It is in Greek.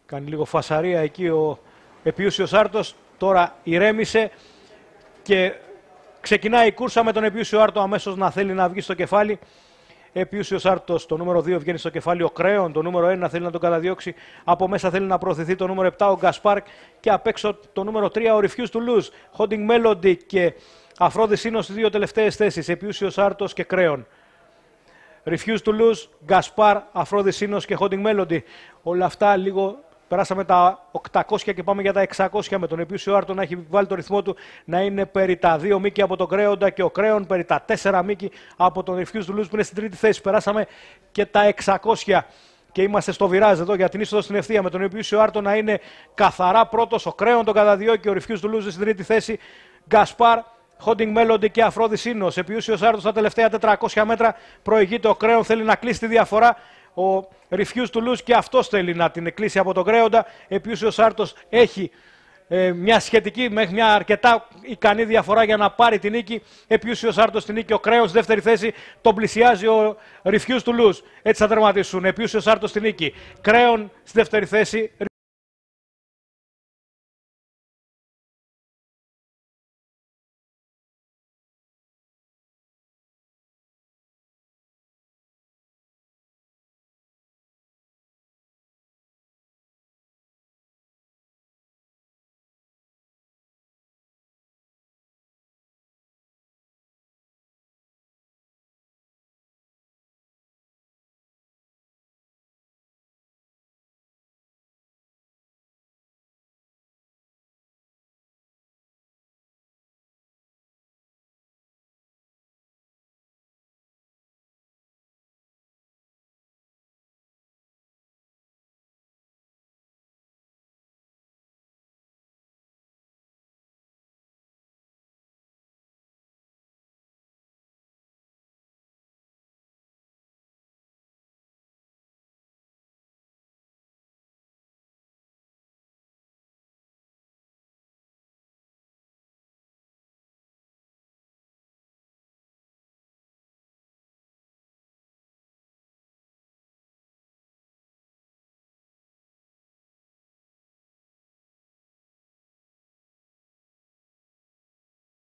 Κάνει λίγο φασαρία εκεί ο Επίουσιος Άρτος. Τώρα ηρέμησε και ξεκινάει η κούρσα με τον Επίουσιο Άρτο αμέσως να θέλει να βγει στο κεφάλι. Επίουσιος Άρτος, το νούμερο 2 βγαίνει στο κεφάλι, ο Κρέον, το νούμερο 1 θέλει να τον καταδιώξει. Από μέσα θέλει να προωθηθεί το νούμερο 7 ο Γκασπάρ και απ' έξω το νούμερο 3 ο Refuse to Lose. Holding Melody και Αφρόδης είναι στις δύο τελευταίες θέσεις. Επίουσιος Άρτος και Κρέον. Refuse to Lose, Γκασπάρ, Αφρόδης Σίνος και Holding Melody. Όλα αυτά λίγο. Περάσαμε τα 800 και πάμε για τα 600 με τον Επίουσιο Άρτο να έχει βάλει το ρυθμό του να είναι περί τα 2 μήκη από τον Κρέοντα και ο Κρέον περί τα 4 μήκη από τον Refuse to Lose που είναι στην τρίτη θέση. Περάσαμε και τα 600 και είμαστε στο βιράζ εδώ για την είσοδο στην ευθεία με τον Επίουσιο Άρτο να είναι καθαρά πρώτος, ο Κρέον τον καταδιώκει, ο Refuse to Lose στην τρίτη θέση, Γκασπάρ, Holding Melody και Αφρόδης Σίνος. Επίουσιος Άρτος στα τελευταία 400 μέτρα προηγείται, ο Κρέον θέλει να κλείσει τη διαφορά. Ο Refuse to Lose και αυτός θέλει να την κλείσει από τον Κρέοντα. Επίουσιος Άρτος έχει μια σχετική, μέχρι μια αρκετά ικανή διαφορά για να πάρει την νίκη. Επίουσιος Άρτος στην νίκη, ο Κρέον στη δεύτερη θέση, τον πλησιάζει ο Refuse to Lose. Έτσι θα τερματίσουν. Επίουσιος Άρτος στην νίκη, Κρέον στη δεύτερη θέση.